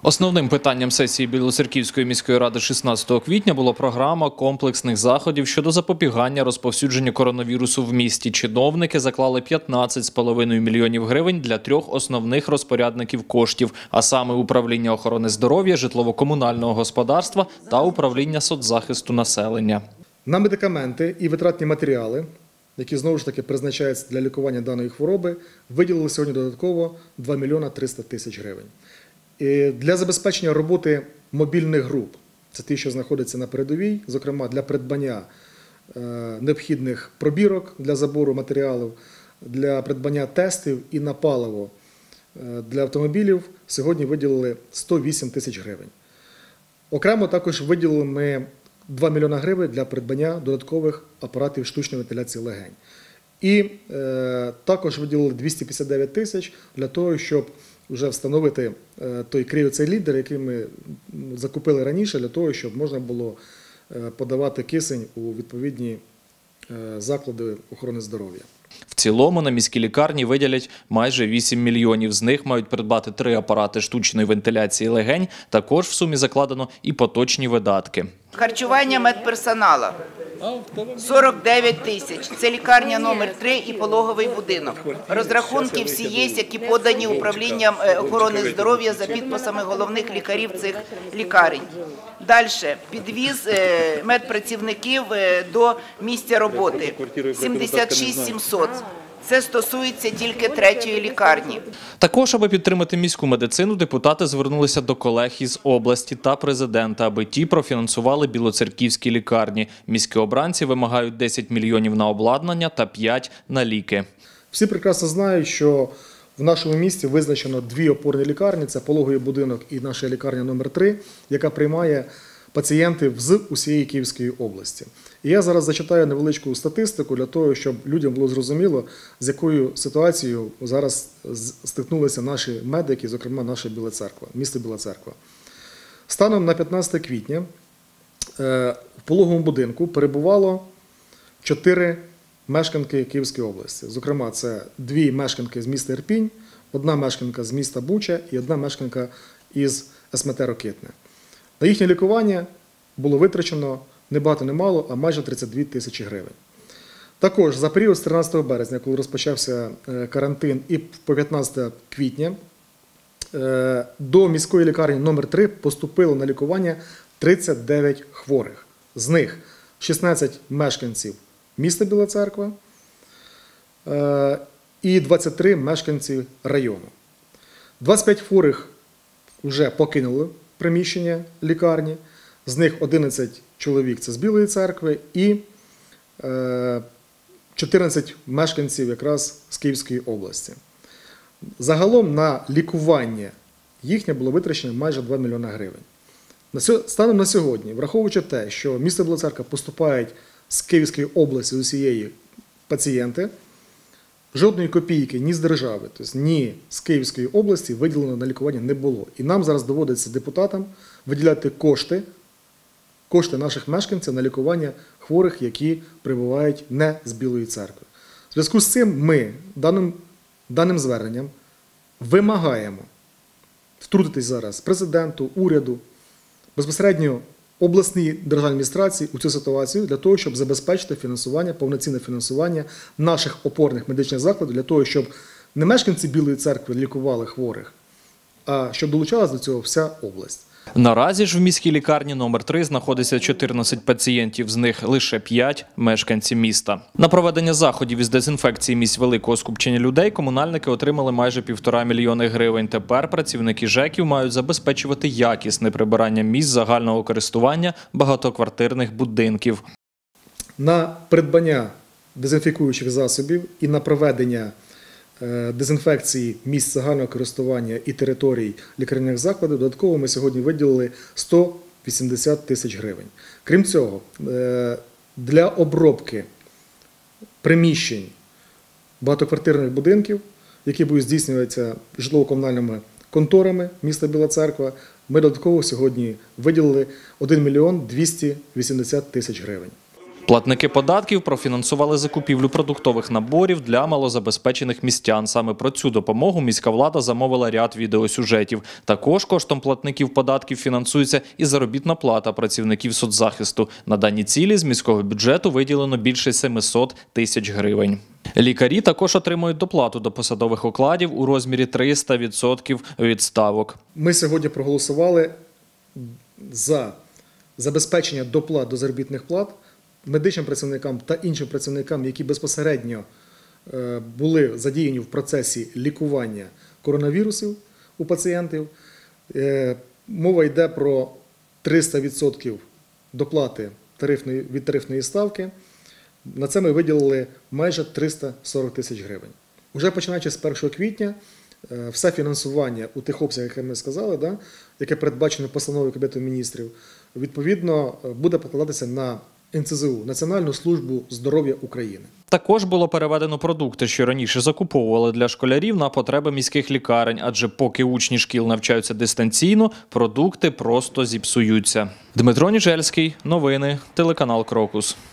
Основним питанням сесії Білоцерківської міської ради 16 квітня була програма комплексних заходів щодо запобігання розповсюдженню коронавірусу в місті. Чиновники заклали 15,5 мільйонів гривень для трьох основних розпорядників коштів, а саме управління охорони здоров'я, житлово-комунального господарства та управління соцзахисту населення. На медикаменти і витратні матеріали, які знову ж таки призначаються для лікування даної хвороби, виділили сьогодні додатково 2 мільйона 300 тисяч гривень. І для забезпечення роботи мобільних груп, це ті, що знаходяться на передовій, зокрема для придбання необхідних пробірок для забору матеріалів, для придбання тестів і на паливо для автомобілів, сьогодні виділили 108 тисяч гривень. Окремо також виділили ми 2 мільйона гривень для придбання додаткових апаратів штучної вентиляції легень. І також виділили 259 тисяч для того, щоб вже встановити той кріоцей-лідер, який ми закупили раніше, для того, щоб можна було подавати кисень у відповідні заклади охорони здоров'я. В цілому на міській лікарні виділять майже 8 мільйонів. З них мають придбати 3 апарати штучної вентиляції легень. Також в сумі закладено і поточні видатки. Харчування медперсоналу – 49 тисяч. Це лікарня номер 3 і пологовий будинок. Розрахунки всі є, які подані управлінням охорони здоров'я за підписами головних лікарів цих лікарень. Далі. Підвіз медпрацівників до місця роботи – 76 700. Це стосується тільки 3-ї лікарні. Також, аби підтримати міську медицину, депутати звернулися до колег із області та президента, аби ті профінансували білоцерківські лікарні. Міські обранці вимагають 10 мільйонів на обладнання та 5 на ліки. Всі прекрасно знають, що в нашому місті визначено 2 опорні лікарні – це пологовий будинок і наша лікарня номер 3, яка приймає пацієнтів з усієї Київської області. І я зараз зачитаю невеличку статистику для того, щоб людям було зрозуміло, з якою ситуацією зараз стикнулися наші медики, зокрема наша Біла Церква, місто Біла Церква. Станом на 15 квітня в пологовому будинку перебувало 4 мешканки Київської області. Зокрема, це 2 мешканки з міста Ірпінь, 1 мешканка з міста Буча і 1 мешканка із СМТ Рокитне. На їхнє лікування було витрачено не багато, не мало, а майже 32 тисячі гривень. Також за період з 13 березня, коли розпочався карантин, і по 15 квітня до міської лікарні номер 3 поступило на лікування 39 хворих. З них 16 мешканців міста Біла Церква і 23 мешканці району. 25 хворих вже покинули приміщення лікарні, з них 11 чоловік – це з Білої Церкви і 14 мешканців якраз з Київської області. Загалом на лікування їхнє було витрачено майже 2 мільйона гривень. Станом на сьогодні, враховуючи те, що в місто Біла Церква поступають з Київської області з усієї пацієнти, жодної копійки ні з держави, тобто ні з Київської області виділено на лікування не було. І нам зараз доводиться депутатам виділяти кошти наших мешканців на лікування хворих, які прибувають не з Білої Церкви. В зв'язку з цим ми даним зверненням вимагаємо втрутитись зараз президенту, уряду, безпосередньо обласній державній адміністрації у цю ситуацію для того, щоб забезпечити фінансування, повноцінне фінансування наших опорних медичних закладів, для того, щоб не мешканці Білої Церкви лікували хворих, а щоб долучалася до цього вся область. Наразі ж в міській лікарні номер 3 знаходиться 14 пацієнтів, з них лише 5 – мешканці міста. На проведення заходів із дезінфекції місць великого скупчення людей комунальники отримали майже 1,5 мільйони гривень. Тепер працівники ЖЕКів мають забезпечувати якісне прибирання місць загального користування багатоквартирних будинків. На придбання дезінфікуючих засобів і на проведення дезінфекції місць загального користування і територій лікарняних закладів додатково ми сьогодні виділили 180 тисяч гривень. Крім цього, для обробки приміщень багатоквартирних будинків, які будуть здійснюватися житлово-комунальними конторами міста Біла Церква, ми додатково сьогодні виділили 1 мільйон 280 тисяч гривень. Платники податків профінансували закупівлю продуктових наборів для малозабезпечених містян. Саме про цю допомогу міська влада замовила ряд відеосюжетів. Також коштом платників податків фінансується і заробітна плата працівників соцзахисту. На дані цілі з міського бюджету виділено більше 700 тисяч гривень. Лікарі також отримують доплату до посадових окладів у розмірі 300% від ставок. Ми сьогодні проголосували за забезпечення доплат до заробітних плат медичним працівникам та іншим працівникам, які безпосередньо були задіяні в процесі лікування коронавірусів у пацієнтів. Мова йде про 300% доплати від тарифної ставки. На це ми виділили майже 340 тисяч гривень. Уже починаючи з 1 квітня, все фінансування у тих обсягах, як ми сказали, яке передбачено постановою Кабінету Міністрів, відповідно буде покладатися на НСЗУ – Національну службу здоров'я України. Також було переведено продукти, що раніше закуповували для школярів, на потреби міських лікарень, адже поки учні шкіл навчаються дистанційно, продукти просто зіпсуються. Дмитро Ніжельський, новини, телеканал «Крокус».